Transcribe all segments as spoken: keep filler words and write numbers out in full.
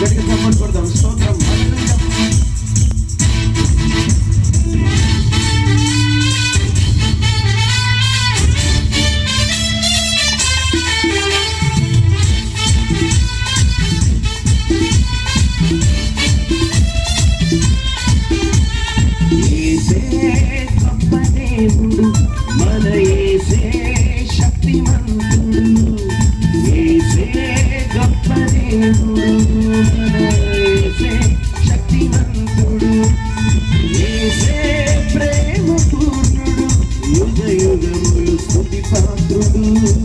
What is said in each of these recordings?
గట్టిగా చప్పట్లు కొడదాం. స్తోత్రం. యేసే గొప్ప దేవుడు, మన యేసే శక్తిమంతుడు. యేసే గొప్ప దేవుడు, మన యేసే శక్తిమంతుడు. యేసే ప్రేమ పూర్ణుడు, యుగ యుగములు స్తుతి పాత్రుడు.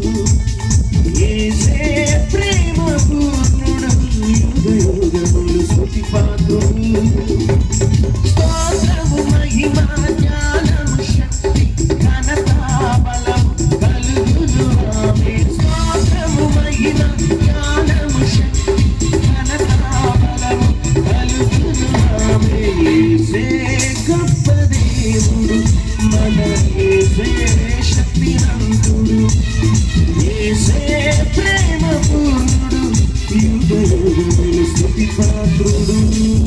యేసే ప్రేమ పూర్ణుడు, యుగ యుగములు స్తుతి పాత్రుడు. స్తోత్రము మహిమ జ్ఞానము శక్తి ఘనత బలము కలుగును ఆమేన్. స్తోత్రము మహిమ జ్ఞానము శక్తి ఘనత బలము కలుగును ఆమేన్. యేసే గొప్ప దేవుడు, మన యేసే శక్తివంతుడు. యేసే ప్రేమ పూర్ణుడు, యుగ యుగములు స్తుతి పాత్రుడు.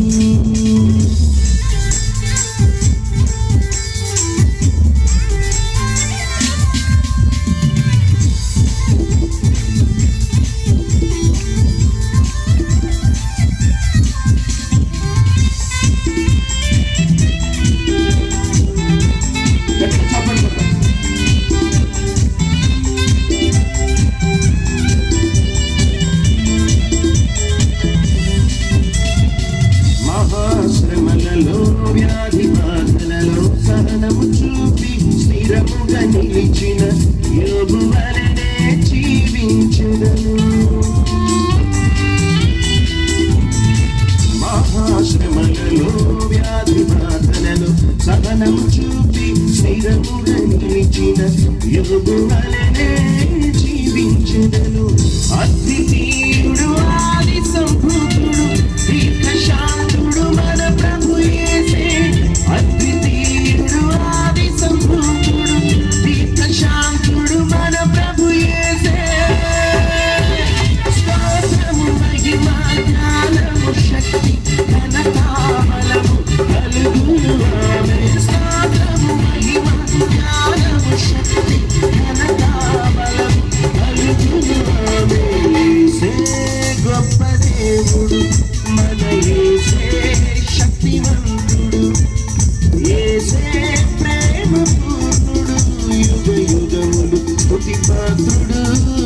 మహాశ్రమలలో వ్యాధి బాధలలో సహనము చూపి స్థిరముగా నిలిచిన యోబు వలెనే జీవించెదను. మహాశ్రమలలో వ్యాధి బాధలలో సహనము చూపి స్థిరముగా నిలిచిన యోబు వలెనే జీవించెదను. అద్వితీయుడు, ఆది సంభూతుడు, దీర్ఘశాంతుడు మన ప్రభు యేసే. అద్వితీయుడు, ఆది సంభూతుడు, దీర్ఘశాంతుడు మన ప్రభు యేసే. స్తోత్రము మహిమ జ్ఞానము శక్తి ఘనత బలము కలుగును ఆమేన్. స్తోత్రము మహిమ జ్ఞానము శక్తి ఘనత బలము కలుగును ఆమేన్. యేసే గొప్ప దేవుడు, మన యేసే శక్తివంతుడు. యేసే ప్రేమ పూర్ణుడు, యుగ యుగములు స్తుతి పాత్రుడు.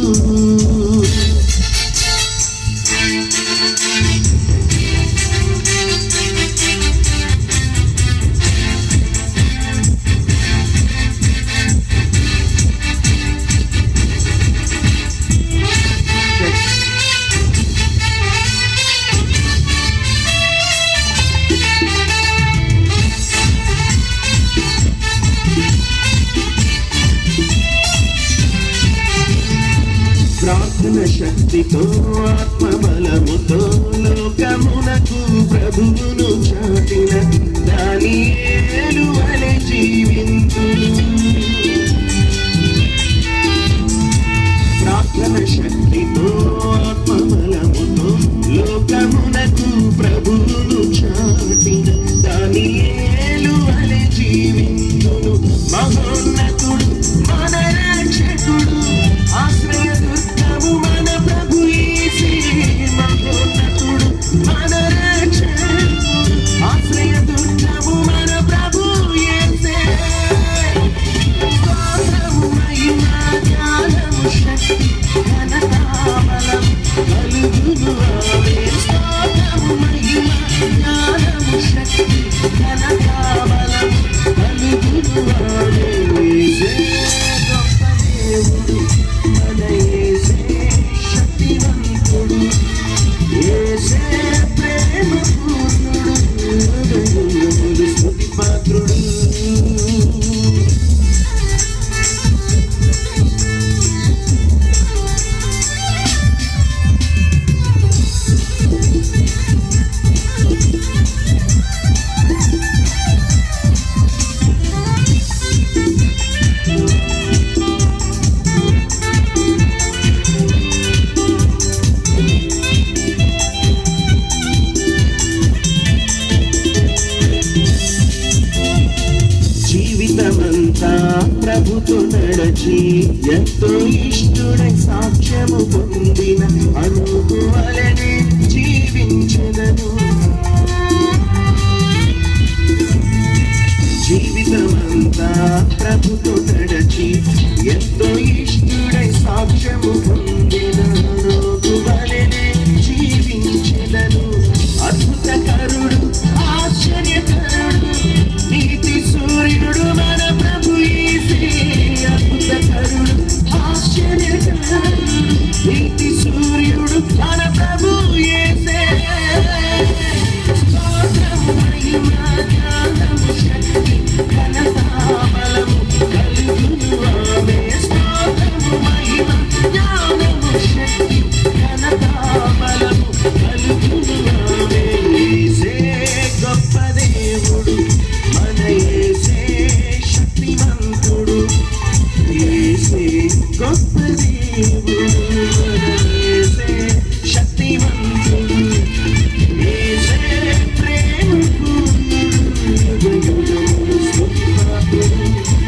ప్రార్థన శక్తితో ఆత్మబలముతో లోకమునకు ప్రభువును చాటిన దానియేలు వలె జీవింతును. ప్రార్థన శక్తితో ఆత్మబలముతో లోకమునకు ప్రభువును చాటిన దానియేలు వలె జీవింతును. మహోన్నతుడు, మన రక్షకుడు, ఆశ్రయ దుర్గము మన ప్రభు యేసే. మహోన్నతుడు, మన రక్షకుడు, ఆశ్రయ దుర్గము మన ప్రభు యేసే. తడచి ఎంతో ఇష్టుడై సాక్ష్యము పొందిన అనుభవాలనే జీవించెదను. జీవితమంతా ప్రభుతో నడచి ఎంతో ఇష్టుడై సాక్ష్యము పొందిన అనుభవాలనే జీవించెదను. అద్భుతకరుడు, ఆశ్చర్యకరుడు, నీతి సూర్యుడు మన ప్రభు యేసే. అద్భుతకరుడు, ఆశ్చర్యకరుడు, నీతి సూర్యుడు మన ప్రభు యేసే. స్తోత్రము, మహిమ, జ్ఞానము, శక్తి, ఘనత, బలము కలుగును ఆమె. స్తోత్రము, మహిమ, జ్ఞానము, శక్తి, ఘనత, బలము కలుగును ఆమె. యేసే గొప్ప దేవుడు, మన యేసే శక్తిమంతుడు. యేసే గొప్ప దేవుడు, మన యేసే శక్తిమంతుడు. యేసే ప్రేమ పూర్ణుడు, యుగయుగములు స్తుతిపాత్రుడు.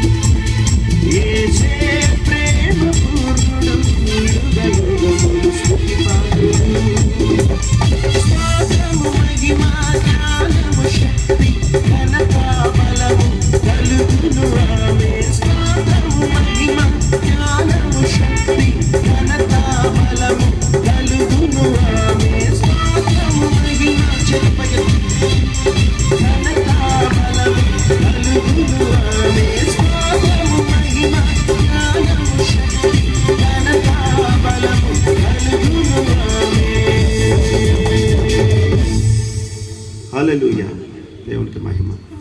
యేసే ప్రేమ పూర్ణుడు, యుగయుగములు స్తుతిపాత్రుడు. స్తోత్రము, మహిమ, జ్ఞానము, శక్తి, ఘనత, బలము కలుగును ఆమె. స్తోత్రము, మహిమ, జ్ఞానము, శక్తి, ఘనత, బలము కలుగును ఆమె. స్తోత్రము, మహిమ, చెప్పగలరు, ఘనత, బలము కలుగును ఆమె. స్తోత్రము, మహిమ, జ్ఞానము, శక్తి, ఘనత, బలము కలుగును ఆమె. హల్లెలూయా. దేవునికి మహిమ.